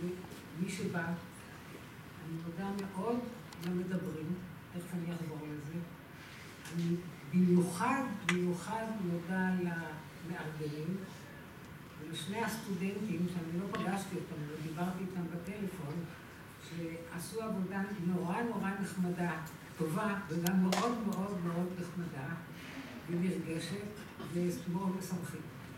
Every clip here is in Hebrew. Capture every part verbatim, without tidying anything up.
ומי שבא, אני מודה מאוד למדברים, איך אני אחזור לזה. אני במיוחד, במיוחד מודה למארגנים, ולשני הסטודנטים, שאני לא פגשתי אותם, לא דיברתי איתם בטלפון, שעשו עבודה נורא נורא נחמדה, טובה, וגם מאוד מאוד מאוד נחמדה, ונרגשת, ומאוד משמחים.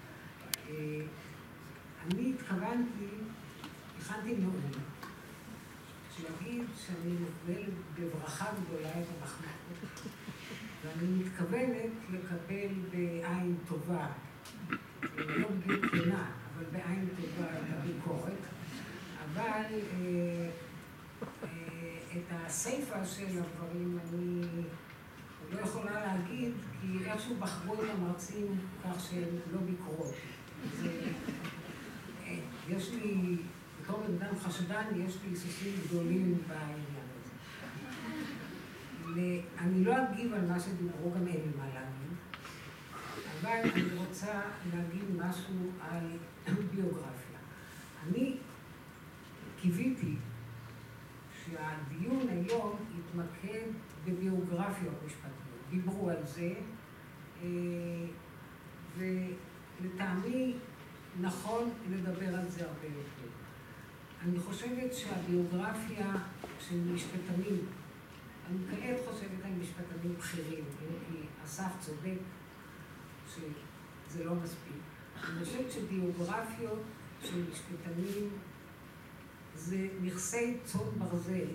אני התכוונתי, הכנתי נאום, שיגיד שאני מקבל בברכה גדולה את המחמאות, ואני מתכוונת לקבל בעין טובה, לא בדיוק כנה, אבל בעין טובה את הביקורת, אבל אה, אה, את הסיפה של הדברים אני לא יכולה להגיד, כי איכשהו בחרו את המרצים כך שהם לא ביקרו. זה, אה, יש לי, בתור בן חשדן, יש לי היסוסים גדולים בעניין הזה. אני לא אגיב על מה שדיברו, גם אין לי מה להגיד, אבל אני רוצה להגיד משהו על ביוגרפיה. אני קיוויתי שהדיון היום יתמקד בביוגרפיות משפטיות. דיברו על זה, ולטעמי נכון לדבר על זה הרבה יותר. אני חושבת שהביוגרפיה של משפטנים, אני כעת חושבת על משפטנים בכירים, כי אסף צודק שזה לא מספיק. אני חושבת שביוגרפיות של משפטנים זה נכסי צאן ברזל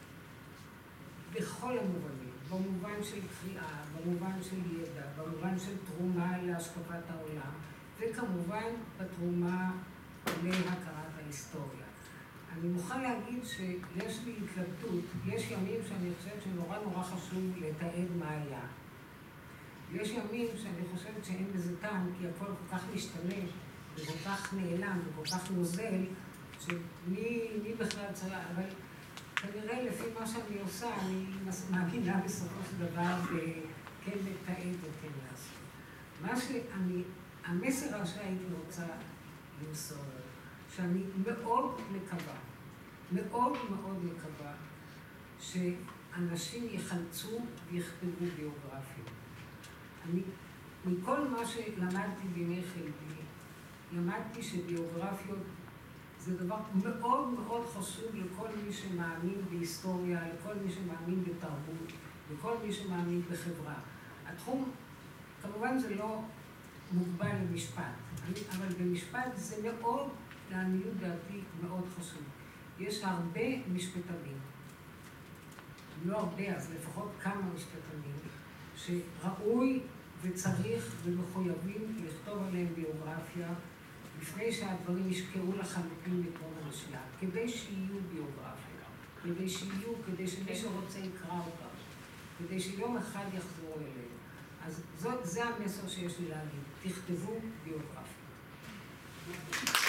בכל המובנים, במובן של קריאה, במובן של ידע, במובן של תרומה להשקפת העולם, וכמובן בתרומה להכרת ההיסטוריה. אני מוכן להגיד שיש לי התלבטות, יש ימים שאני חושבת שנורא נורא חשוב לתעד מה היה. יש ימים שאני חושבת שאין בזה טעם, כי הכל כל כך משתנה, וכל כך נעלם, וכל כך נוזל, שמי מי בכלל צריך, אבל כנראה לפי מה שאני עושה, אני מאמינה בסופו של דבר בכן לתעד וכן לעשות. מה שאני, המסר שהייתי רוצה למסור, שאני מאוד מקווה, מאוד מאוד מקווה, שאנשים יחלצו ויכתבו ביוגרפיות. אני, מכל מה שלמדתי בימי חלבי, למדתי שביוגרפיות זה דבר מאוד מאוד חשוב לכל מי שמאמין בהיסטוריה, לכל מי שמאמין בתרבות, לכל מי שמאמין בחברה. התחום, כמובן זה לא מוגבל למשפט, אבל במשפט זה מאוד, לעניות דעתי, מאוד חשוב. יש הרבה משפטנים, לא הרבה, אז לפחות כמה משפטנים, שראוי וצריך ומחויבים לכתוב עליהם ביוגרפיה, לפני שהדברים ישקעו לחלוטין בתור הנשייה, כדי שיהיו ביוגרפיה, כדי שיהיו, כדי שמי שרוצה יקרא אותם, כדי שיום אחד יחזור אליהם. אז זאת, זה המסר שיש לי להגיד, תכתבו ביוגרפיה.